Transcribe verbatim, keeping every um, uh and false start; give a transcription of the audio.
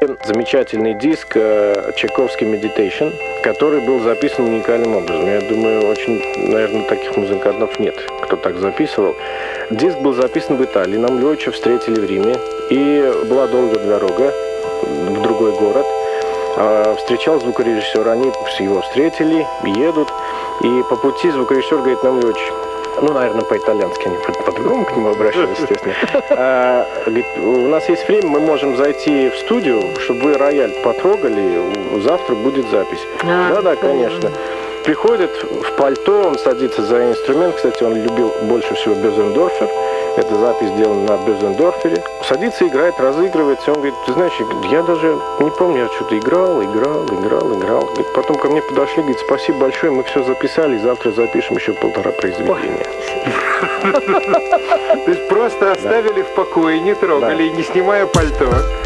послушали замечательный диск Чайковский Meditation, который был записан уникальным образом. Я думаю, очень, наверное, таких музыкантов нет, кто так записывал. Диск был записан в Италии. Нам Лёвича встретили в Риме. И была долгая дорога в другой город. Встречал звукорежиссера. Они его встретили, едут. И по пути звукорежиссер говорит нам: Лёвич, ну, наверное, по-итальянски, они по-другому к нему обращались, естественно. А, говорит, у нас есть время, мы можем зайти в студию, чтобы вы рояль потрогали, завтра будет запись. Да-да, конечно. Приходит в пальто, он садится за инструмент. Кстати, он любил больше всего Бёзендорфер. Эта запись сделана на Бёзендорфере. Садится, играет, разыгрывается. Он говорит: ты знаешь, я даже не помню, я что-то играл, играл, играл, играл. Говорит, потом ко мне подошли, говорит: спасибо большое, мы все записали, завтра запишем еще полтора произведения. То есть просто оставили в покое, не трогали, не снимая пальто.